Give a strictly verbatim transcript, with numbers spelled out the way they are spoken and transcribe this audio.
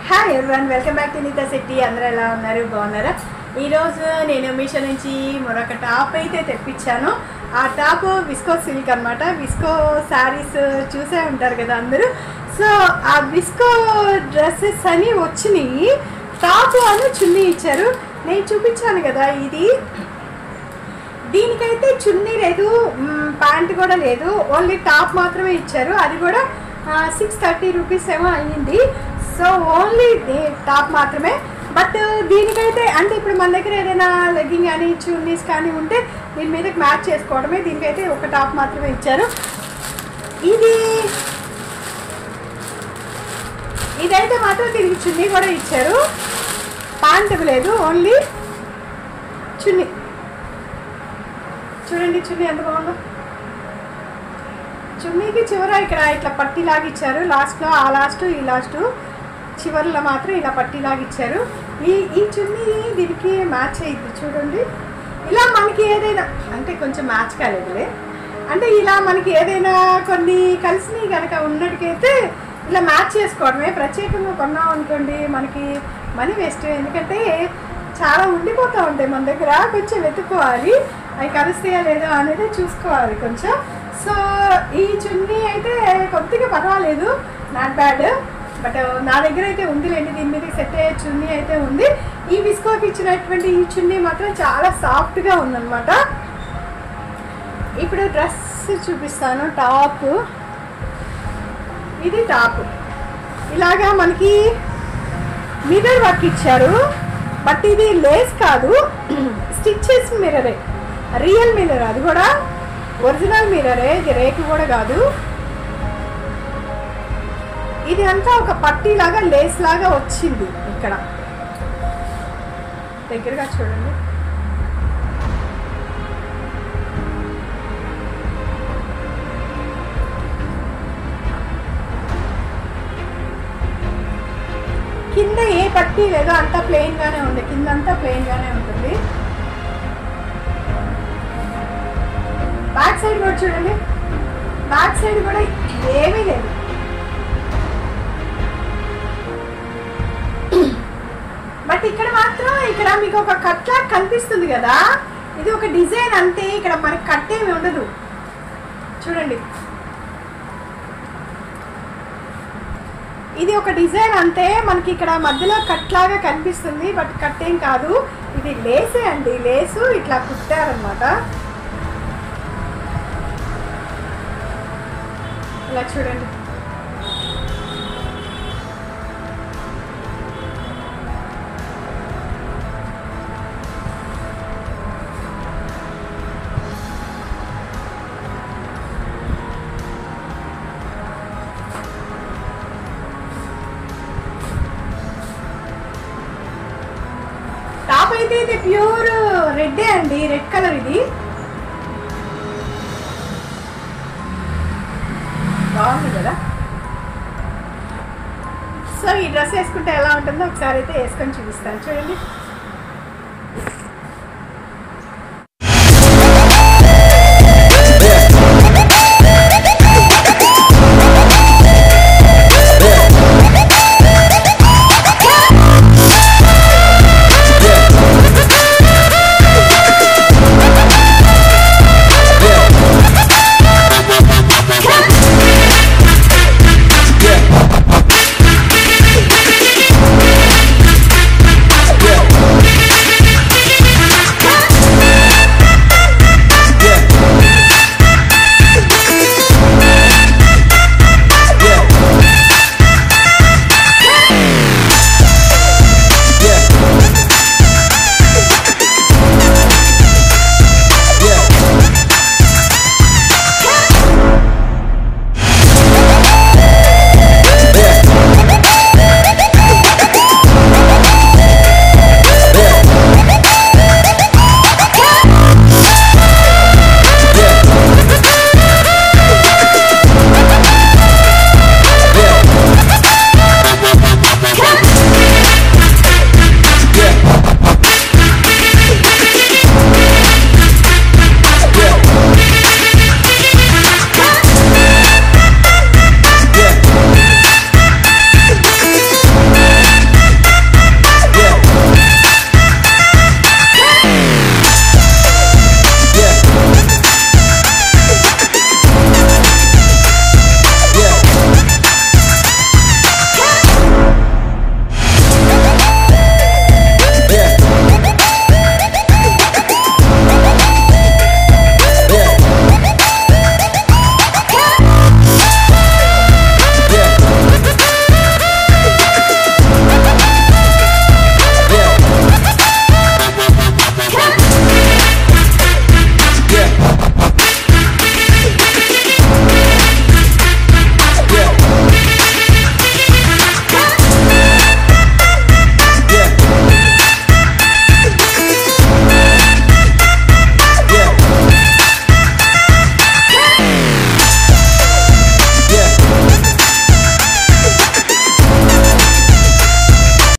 Hi everyone, welcome back to Neeta Shetty. అందరూ ఎలా ఉన్నారు? బాగున్నారా? ఈరోజు నేను మీషో నుంచి మరొక టాప్ అయితే తెప్పించాను. ఆ టాప్ విస్కో సిల్క్ అనమాట. విస్కో శారీస్ చూసే ఉంటారు కదా అందరూ. సో ఆ విస్కో డ్రెస్సెస్ అని వచ్చినాయి. టాప్ అని చున్నీ ఇచ్చారు. నేను చూపించాను కదా, ఇది దీనికైతే చున్నీ లేదు, ప్యాంట్ కూడా లేదు, ఓన్లీ టాప్ మాత్రమే ఇచ్చారు. అది కూడా సిక్స్ థర్టీ రూపీస్ ఏమో అయ్యింది. సో ఓన్లీ టాప్ మాత్రమే. బట్ దీనికైతే అంటే ఇప్పుడు మన దగ్గర ఏదైనా లెగ్గింగ్ కానీ చున్నీస్ కానీ ఉంటే దీని మీదకి మ్యాచ్ చేసుకోవడమే. దీనికైతే ఒక టాప్ మాత్రమే ఇచ్చారు. ఇది ఇదైతే మాత్రం దీనికి చున్నీ కూడా ఇచ్చారు. ప్యాంట్ లేదు, ఓన్లీ చున్నీ. చూడండి చున్నీ ఎంత బాగుందో. చున్నీకి చివర ఇక్కడ ఇట్లా పట్టీలాగా ఇచ్చారు. లాస్ట్లో ఆ లాస్ట్ ఈ లాస్ట్ చివరిలో మాత్రం ఇలా పట్టీలాగా ఇచ్చారు. ఈ ఈ చున్నీ దీనికి మ్యాచ్ అయ్యింది. చూడండి, ఇలా మనకి ఏదైనా అంటే కొంచెం మ్యాచ్ కాలేదులే, అంటే ఇలా మనకి ఏదైనా కొన్ని కలిసినవి కనుక ఉన్నట్టుకైతే ఇలా మ్యాచ్ చేసుకోవడమే. ప్రత్యేకంగా కొన్నాం అనుకోండి మనకి మనీ వేస్ట్. ఎందుకంటే చాలా ఉండిపోతూ ఉంటాయి మన దగ్గర, కొంచెం వెతుక్కోవాలి అవి కలుస్తాయా లేదో అనేది చూసుకోవాలి కొంచెం. సో ఈ చున్నీ అయితే కొద్దిగా పర్వాలేదు, నాట్ బ్యాడ్. బట్ నా దగ్గర అయితే ఉందిలేండి, దీని మీద సెట్ అయ్యే చున్నీ అయితే ఉంది. ఈ విస్కోకి ఇచ్చినటువంటి ఈ చున్నీ మాత్రం చాలా సాఫ్ట్గా ఉందన్నమాట. ఇప్పుడు డ్రెస్ చూపిస్తాను. టాప్, ఇది టాప్. ఇలాగా మనకి మిర్రర్ వర్క్ ఇచ్చారు. బట్ ఇది లేస్ కాదు, స్టిచెస్ మిర్రరే, రియల్ మిర్రర్. అది కూడా ఒరిజినల్ మిర్రరే, ఇది రేకు కూడా కాదు. ఇది అంతా ఒక పట్టీ లాగా లేస్ లాగా వచ్చింది. ఇక్కడ దగ్గరగా చూడండి. కింద ఏ పట్టీ లేదో, అంతా ప్లెయిన్ గానే ఉంది. కింద అంతా ప్లెయిన్ గానే ఉంటుంది. బ్యాక్ సైడ్ కూడా చూడండి, బ్యాక్ సైడ్ కూడా ఏమీ లేదు. బట్ ఇక్కడ మాత్రం ఇక్కడ మీకు ఒక కట్ లాగా కనిపిస్తుంది కదా, ఇది ఒక డిజైన్ అంతే. ఇక్కడ మనకి కట్ ఏమి ఉండదు. చూడండి, ఇది ఒక డిజైన్ అంతే. మనకి ఇక్కడ మధ్యలో కట్ లాగా కనిపిస్తుంది, బట్ కట్ ఏం కాదు. ఇది లేసే అండి, లేసు ఇట్లా కుట్టారనమాట. ఇలా చూడండి. టాప్ అయితే ఇది ప్యూర్ రెడ్డే అండి, రెడ్ కలర్. ఇది బాగుంది కదా. సో ఈ డ్రెస్ వేసుకుంటే ఎలా ఉంటుందో ఒకసారి అయితే వేసుకొని చూపిస్తాను. చూడండి.